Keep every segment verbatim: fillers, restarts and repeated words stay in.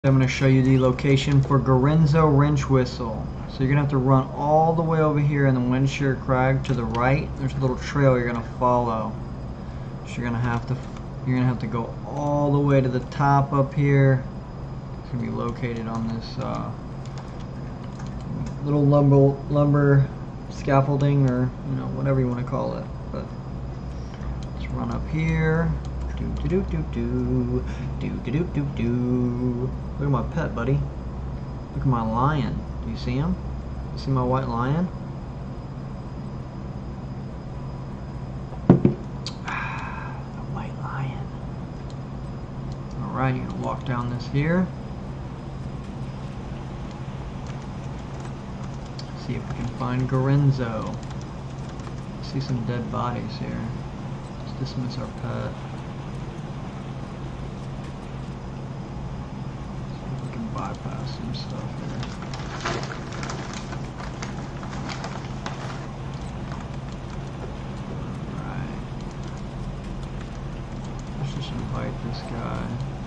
I'm going to show you the location for Gorenzo Wrench Whistle. So you're going to have to run all the way over here in the Windshear Crag to the right. There's a little trail you're going to follow. So you're going to have to you're going to have to go all the way to the top up here. It's going to be located on this uh, little lumber lumber scaffolding, or you know, whatever you want to call it. But let's run up here. Do do do do do do do do do. Look at my pet, buddy. Look at my lion. Do you see him? You see my white lion? The white lion. Alright, you're gonna walk down this here. See if we can find Gorenzo. See some dead bodies here. Let's dismiss our pet. Bypass some stuff here. Alright. Let's just invite this guy.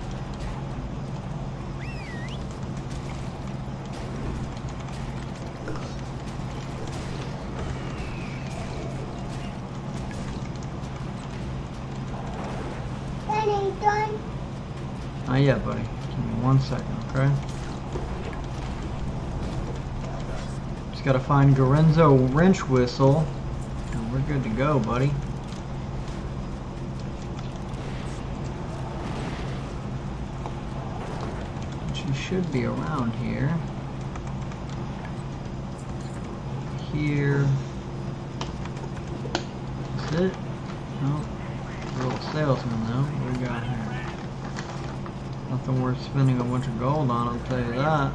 Daddy, done? Not yet, buddy. Give me one second, okay? Just gotta find Gorenzo Wrench Whistle, and we're good to go, buddy. She should be around here. Here. That's it? No. Little salesman though. What do we got here? Nothing worth spending a bunch of gold on, I'll tell you that.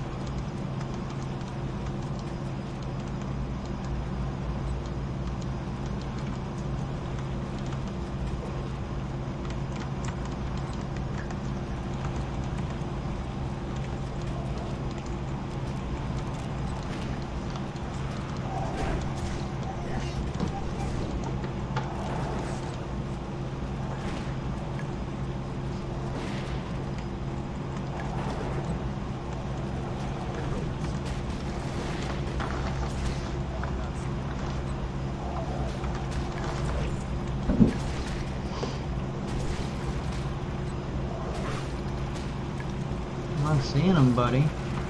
I'm not seeing him, buddy.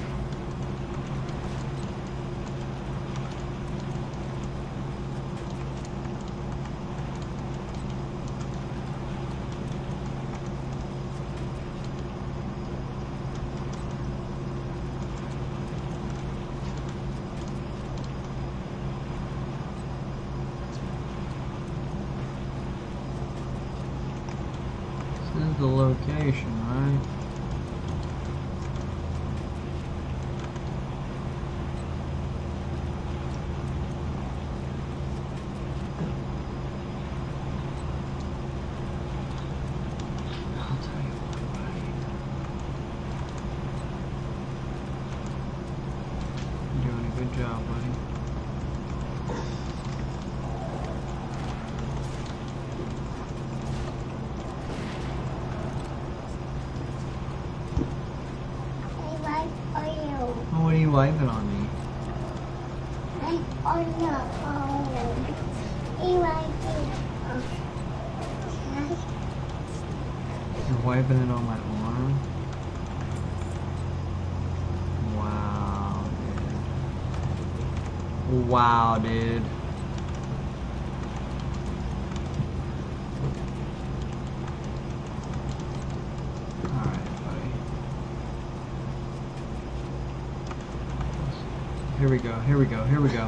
This is the location, right? Good job, buddy. I like oil. Oh, what are you wiping on me? I on your arm. I like it. You're wiping it on my arm? Wow, dude. Wow, dude. Alright, buddy. Here we go, here we go, here we go.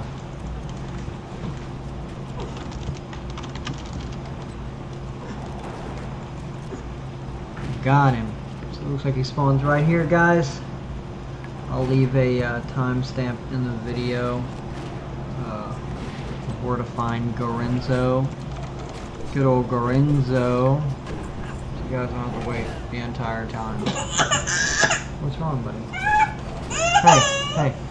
Got him. So it looks like he spawns right here, guys. I'll leave a uh, timestamp in the video uh, of where to find Gorenzo. Good old Gorenzo. So you guys don't have to wait the entire time. What's wrong, buddy? Hey, hey.